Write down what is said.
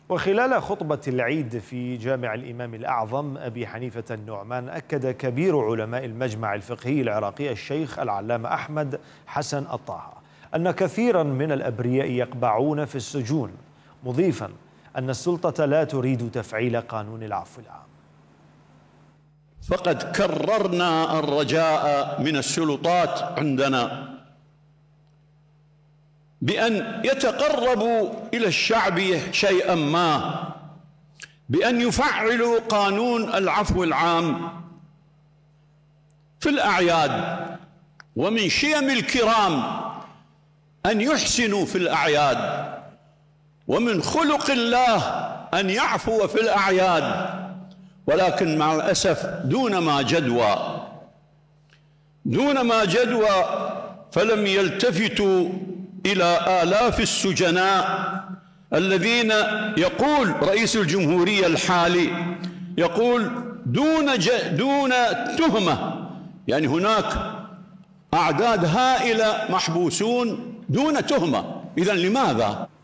وخلال خطبة العيد في جامع الإمام الأعظم أبي حنيفة النعمان، أكد كبير علماء المجمع الفقهي العراقي الشيخ العلامة أحمد حسن الطه أن كثيرا من الأبرياء يقبعون في السجون، مضيفا أن السلطة لا تريد تفعيل قانون العفو العام. فقد كررنا الرجاء من السلطات عندنا بأن يتقربوا إلى الشعب شيئا ما، بأن يفعلوا قانون العفو العام في الأعياد. ومن شيم الكرام أن يحسنوا في الأعياد، ومن خلق الله أن يعفو في الأعياد، ولكن مع الأسف دون ما جدوى فلم يلتفتوا إلى آلاف السجناء الذين يقول رئيس الجمهورية الحالي يقول دون تهمة، يعني هناك أعداد هائلة محبوسون دون تهمة. إذن لماذا؟